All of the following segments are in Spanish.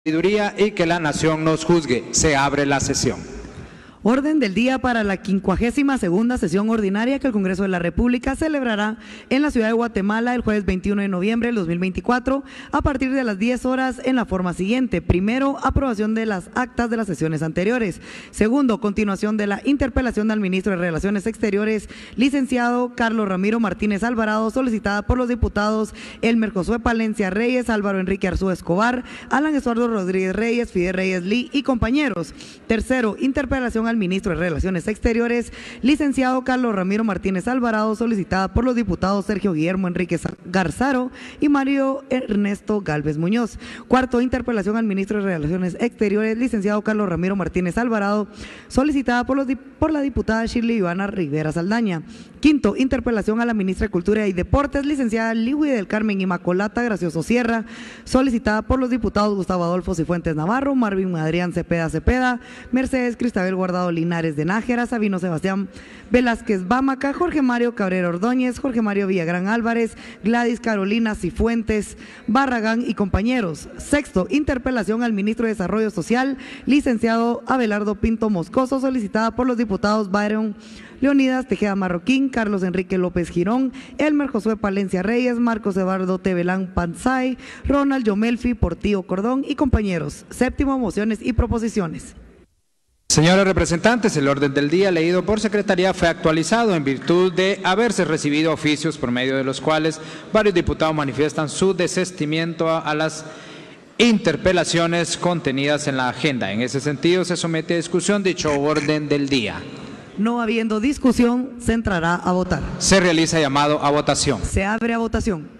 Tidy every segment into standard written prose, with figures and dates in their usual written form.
sabiduría y que la nación nos juzgue. Se abre la sesión. Orden del día para la 52ª sesión ordinaria que el Congreso de la República celebrará en la ciudad de Guatemala el jueves 21 de noviembre del 2024 a partir de las 10 horas en la forma siguiente. Primero, aprobación de las actas de las sesiones anteriores. Segundo, continuación de la interpelación al ministro de Relaciones Exteriores, licenciado Carlos Ramiro Martínez Alvarado, solicitada por los diputados Elmer Josué Palencia Reyes, Álvaro Enrique Arzú Escobar, Alan Estuardo Rodríguez Reyes, Fidel Reyes Lee y compañeros. Tercero, interpelación al ministro de Relaciones Exteriores, licenciado Carlos Ramiro Martínez Alvarado, solicitada por los diputados Sergio Guillermo Enríquez Garzaro y Mario Ernesto Galvez Muñoz. Cuarto, interpelación al ministro de Relaciones Exteriores, licenciado Carlos Ramiro Martínez Alvarado, solicitada por la diputada Shirley Ivana Rivera Saldaña. Quinto, interpelación a la ministra de Cultura y Deportes, licenciada Liwi del Carmen Inmacolata Gracioso Sierra, solicitada por los diputados Gustavo Adolfo Cifuentes Navarro, Marvin Adrián Cepeda, Mercedes Cristabel Guardado Linares de Nájera, Sabino Sebastián Velázquez Bámaca, Jorge Mario Cabrera Ordóñez, Jorge Mario Villagrán Álvarez, Gladys Carolina Cifuentes Barragán y compañeros. Sexto, interpelación al ministro de Desarrollo Social, licenciado Abelardo Pinto Moscoso, solicitada por los diputados Byron Leonidas Tejeda Marroquín, Carlos Enrique López Girón, Elmer Josué Palencia Reyes, Marcos Eduardo Tebelán Panzay, Ronald Yomelfi Portillo Cordón y compañeros. Séptimo, mociones y proposiciones. Señores representantes, el orden del día leído por Secretaría fue actualizado en virtud de haberse recibido oficios por medio de los cuales varios diputados manifiestan su desistimiento a las interpelaciones contenidas en la agenda. En ese sentido, se somete a discusión dicho orden del día. No habiendo discusión, se entrará a votar. Se realiza llamado a votación. Se abre a votación.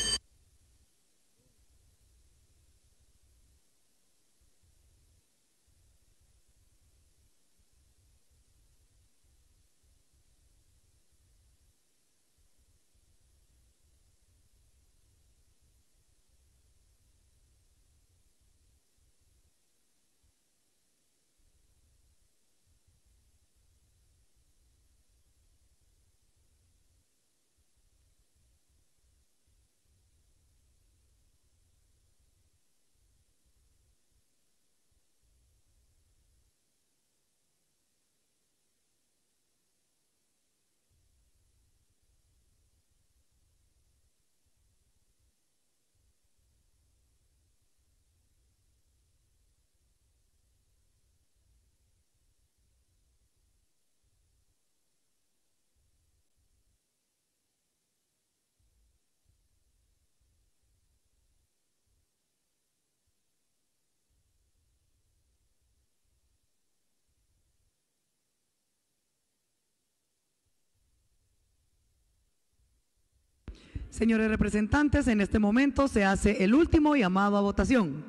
Señores representantes, en este momento se hace el último llamado a votación.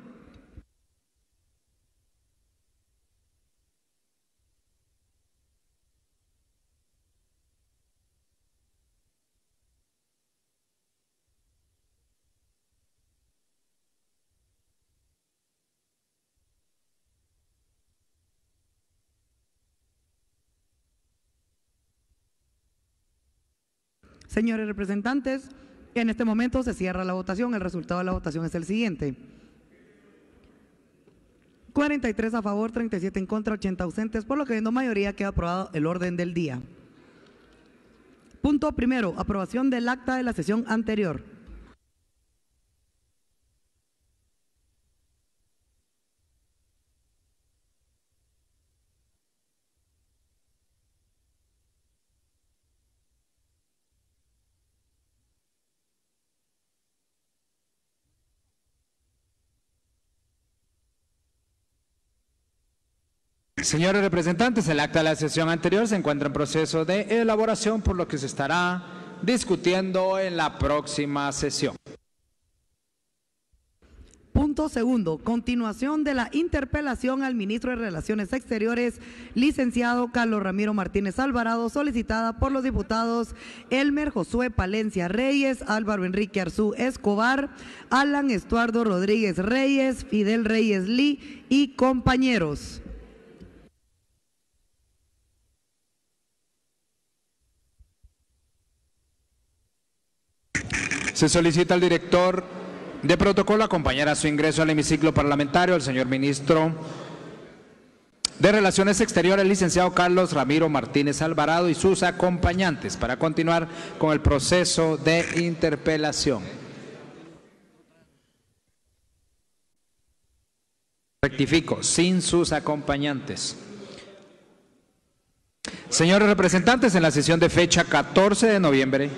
Señores representantes, en este momento se cierra la votación. El resultado de la votación es el siguiente: 43 a favor, 37 en contra, 80 ausentes, por lo que habiendo mayoría queda aprobado el orden del día. Punto primero, aprobación del acta de la sesión anterior. Señores representantes, el acta de la sesión anterior se encuentra en proceso de elaboración, por lo que se estará discutiendo en la próxima sesión. Punto segundo, continuación de la interpelación al ministro de Relaciones Exteriores, licenciado Carlos Ramiro Martínez Alvarado, solicitada por los diputados Elmer Josué Palencia Reyes, Álvaro Enrique Arzú Escobar, Alan Estuardo Rodríguez Reyes, Fidel Reyes Lee y compañeros. Se solicita al director De protocolo acompañará su ingreso al hemiciclo parlamentario el señor ministro de Relaciones Exteriores, el licenciado Carlos Ramiro Martínez Alvarado, y sus acompañantes para continuar con el proceso de interpelación. Rectifico, sin sus acompañantes. Señores representantes, en la sesión de fecha 14 de noviembre,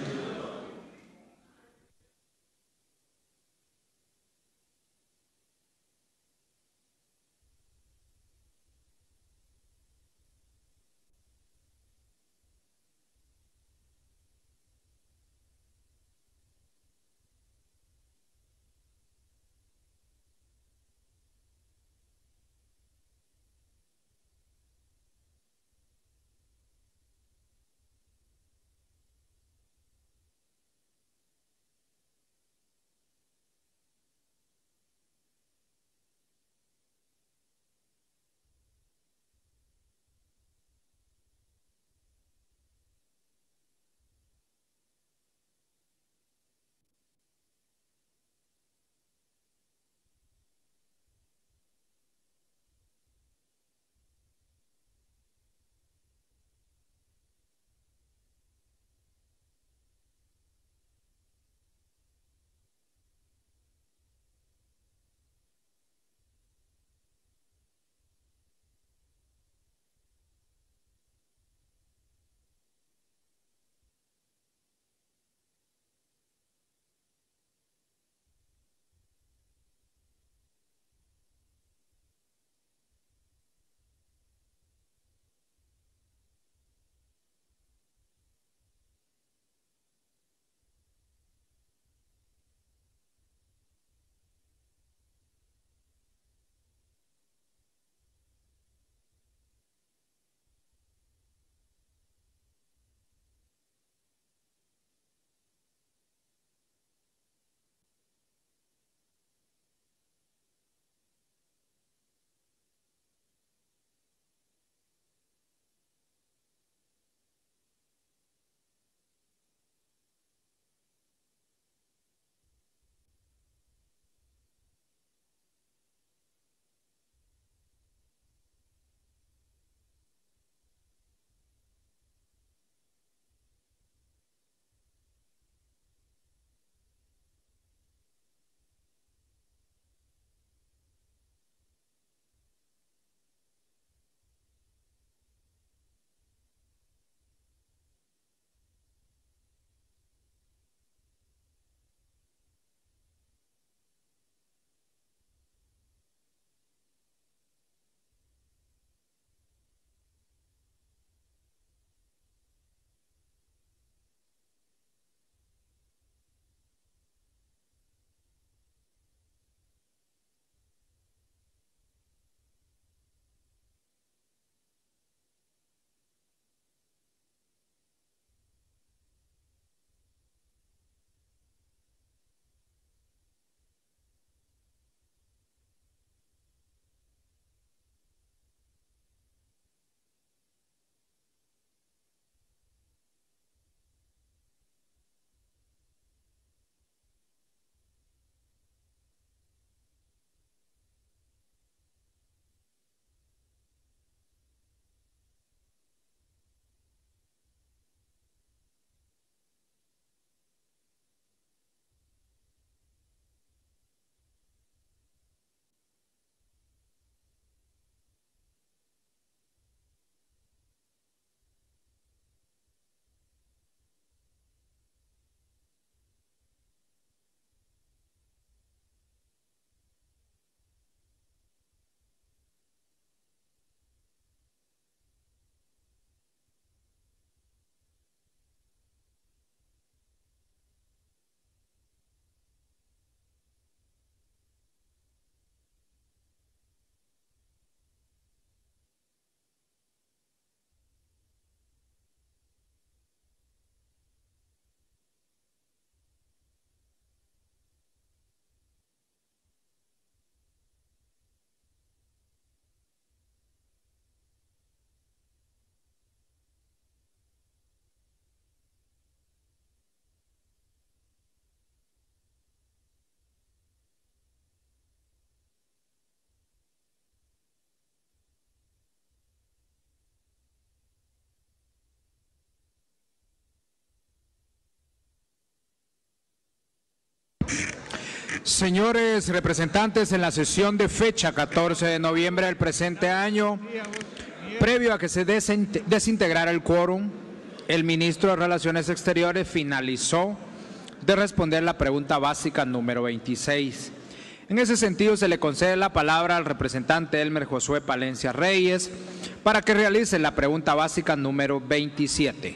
Señores representantes, en la sesión de fecha 14 de noviembre del presente año, previo a que se desintegrara el quórum, el ministro de Relaciones Exteriores finalizó de responder la pregunta básica número 26. En ese sentido, se le concede la palabra al representante Elmer Josué Palencia Reyes para que realice la pregunta básica número 27.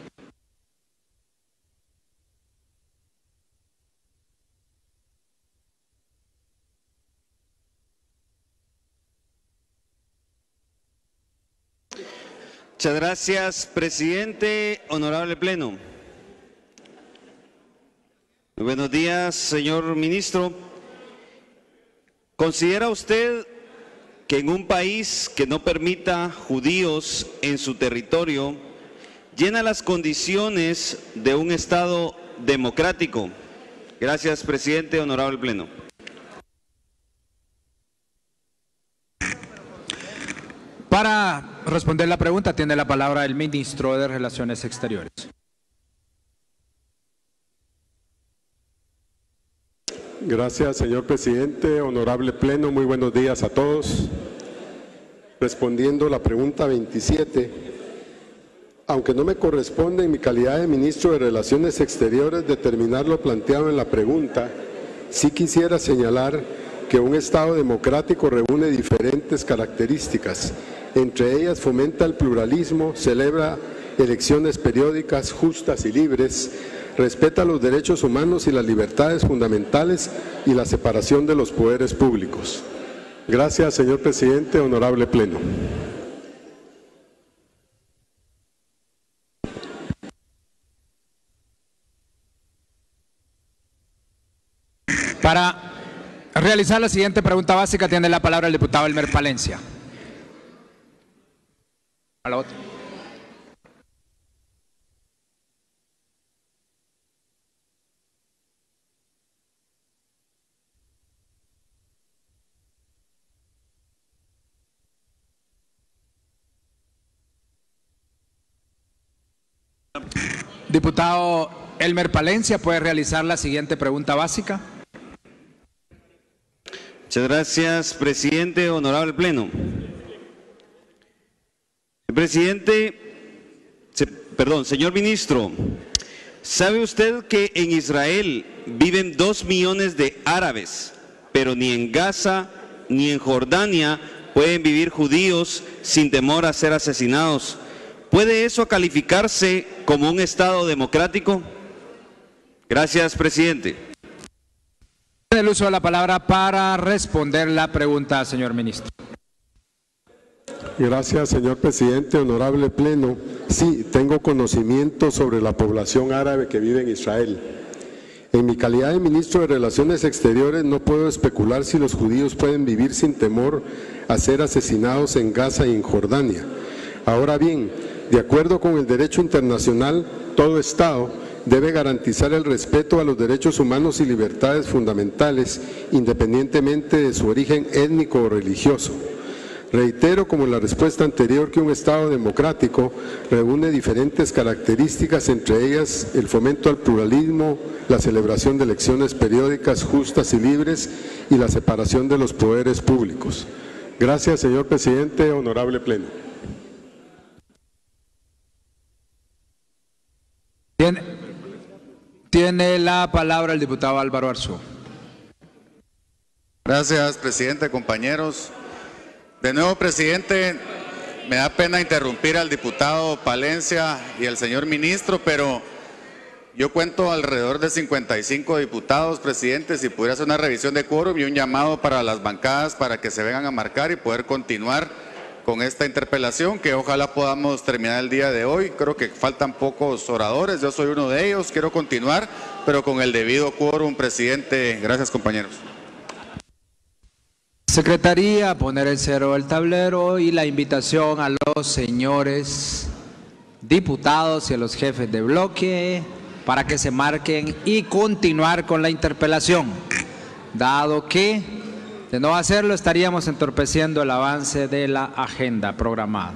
Muchas gracias, presidente. Honorable Pleno. Muy buenos días, señor ministro. ¿Considera usted que en un país que no permita judíos en su territorio llena las condiciones de un Estado democrático? Gracias, presidente. Honorable Pleno. Para responder la pregunta, tiene la palabra el ministro de Relaciones Exteriores. Gracias, señor presidente. Honorable Pleno, muy buenos días a todos. Respondiendo la pregunta 27, aunque no me corresponde en mi calidad de ministro de Relaciones Exteriores determinar lo planteado en la pregunta, sí quisiera señalar que un Estado democrático reúne diferentes características. Entre ellas fomenta el pluralismo, celebra elecciones periódicas justas y libres, respeta los derechos humanos y las libertades fundamentales y la separación de los poderes públicos. Gracias, señor presidente. Honorable Pleno. Para realizar la siguiente pregunta básica, tiene la palabra el diputado Elmer Palencia. A la otra. Diputado Elmer Palencia, ¿puede realizar la siguiente pregunta básica? Muchas gracias, presidente. Honorable Pleno. Señor ministro, ¿sabe usted que en Israel viven 2 millones de árabes, pero ni en Gaza ni en Jordania pueden vivir judíos sin temor a ser asesinados? ¿Puede eso calificarse como un Estado democrático? Gracias, presidente. El uso de la palabra para responder la pregunta, señor ministro. Gracias, señor presidente. Honorable Pleno, sí, tengo conocimiento sobre la población árabe que vive en Israel. En mi calidad de ministro de Relaciones Exteriores no puedo especular si los judíos pueden vivir sin temor a ser asesinados en Gaza y en Jordania. Ahora bien, de acuerdo con el derecho internacional, todo Estado debe garantizar el respeto a los derechos humanos y libertades fundamentales, independientemente de su origen étnico o religioso. Reitero, como en la respuesta anterior, que un Estado democrático reúne diferentes características, entre ellas el fomento al pluralismo, la celebración de elecciones periódicas justas y libres y la separación de los poderes públicos. Gracias, señor presidente. Honorable Pleno. Tiene la palabra el diputado Álvaro Arzú. Gracias, presidente, compañeros. De nuevo, presidente, me da pena interrumpir al diputado Palencia y al señor ministro, pero yo cuento alrededor de 55 diputados, presidente, si pudiera hacer una revisión de quórum y un llamado para las bancadas para que se vengan a marcar y poder continuar con esta interpelación, que ojalá podamos terminar el día de hoy. Creo que faltan pocos oradores, yo soy uno de ellos, quiero continuar, pero con el debido quórum, presidente. Gracias, compañeros. Secretaría, poner el cero del tablero y la invitación a los señores diputados y a los jefes de bloque para que se marquen y continuar con la interpelación, dado que de no hacerlo estaríamos entorpeciendo el avance de la agenda programada.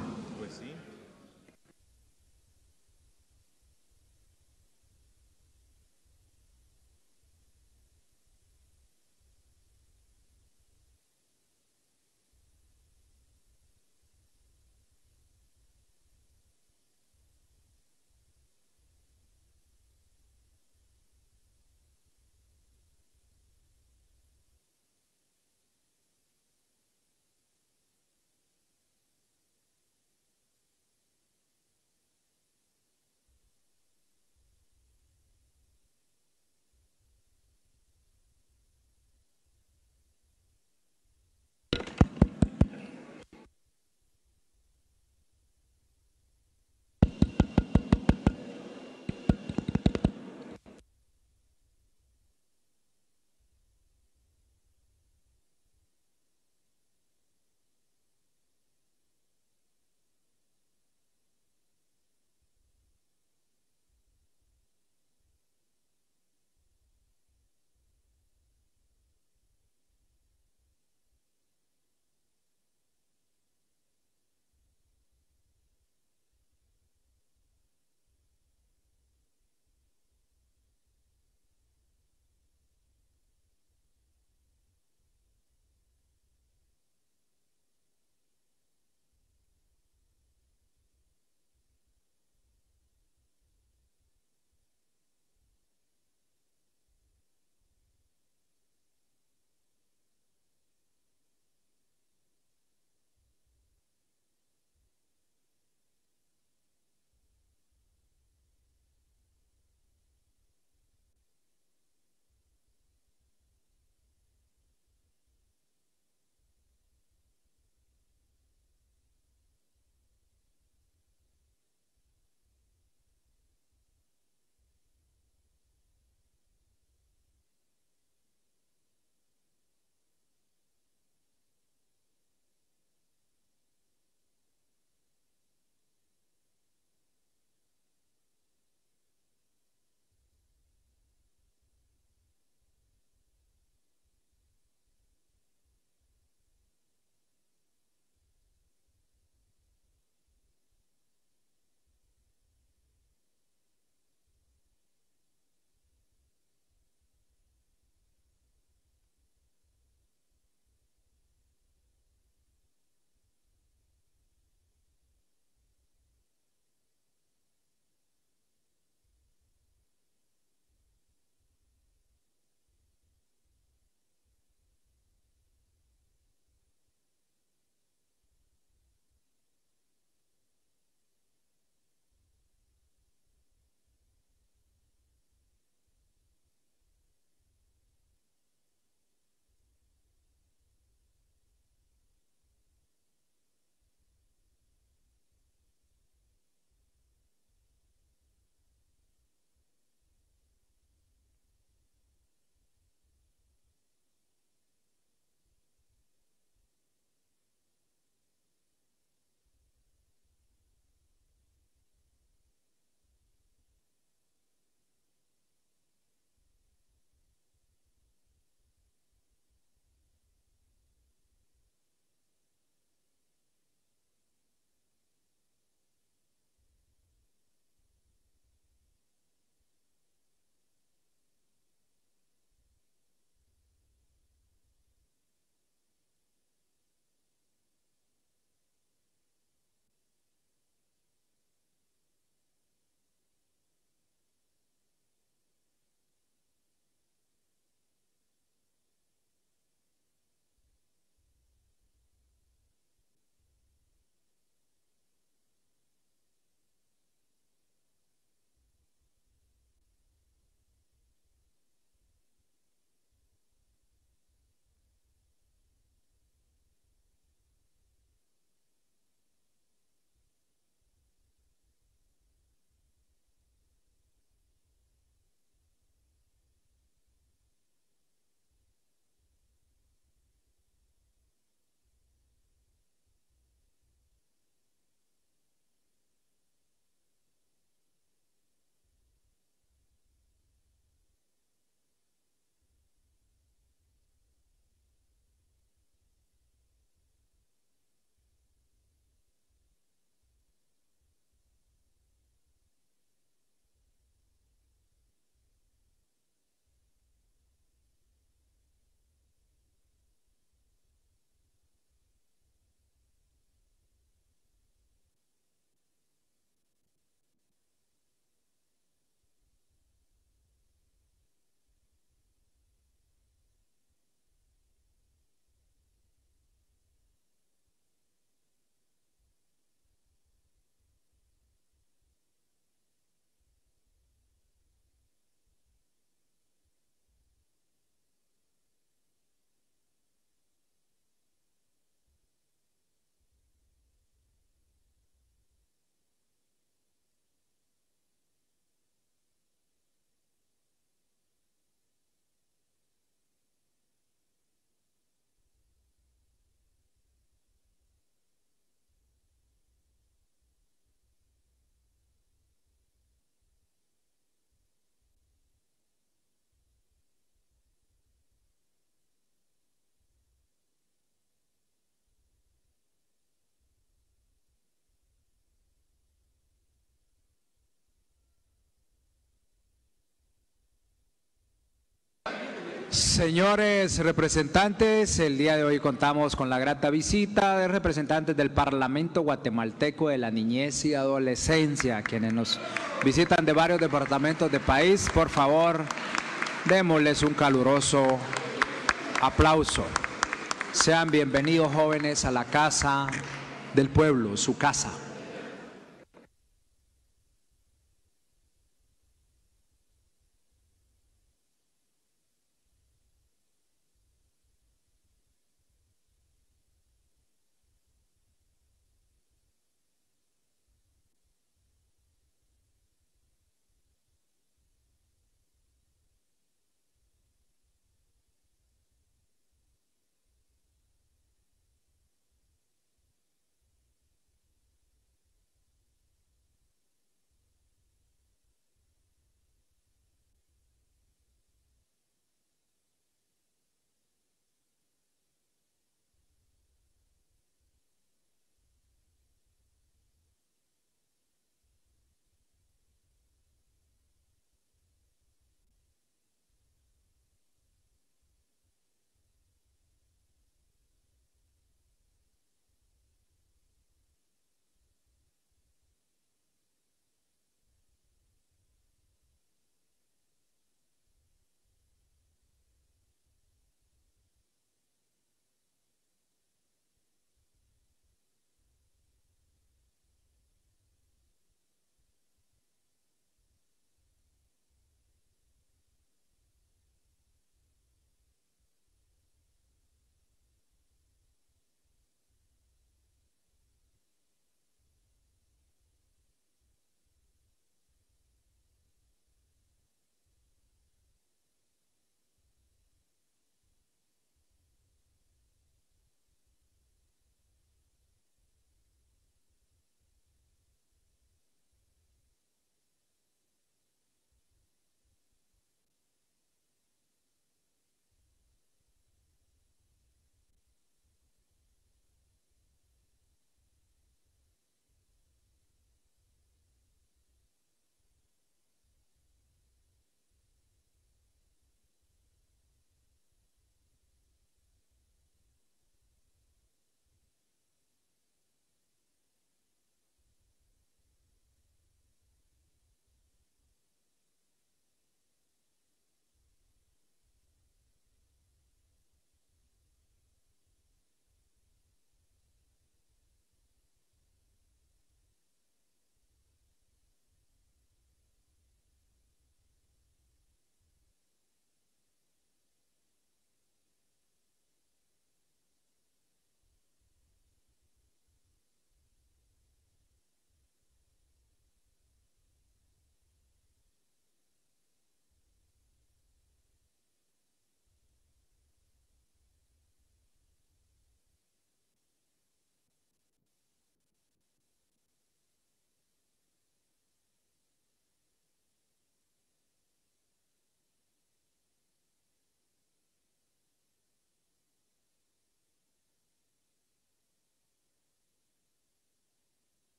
Señores representantes, el día de hoy contamos con la grata visita de representantes del Parlamento Guatemalteco de la Niñez y Adolescencia, quienes nos visitan de varios departamentos del país. Por favor, démosles un caluroso aplauso. Sean bienvenidos, jóvenes, a la Casa del Pueblo, su casa.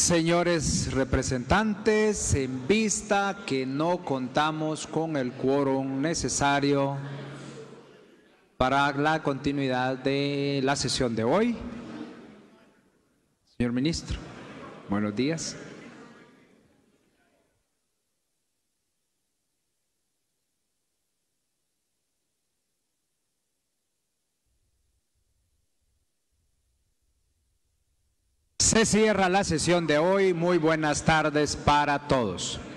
Señores representantes, en vista que no contamos con el quórum necesario para la continuidad de la sesión de hoy, señor ministro, buenos días. Se cierra la sesión de hoy. Muy buenas tardes para todos.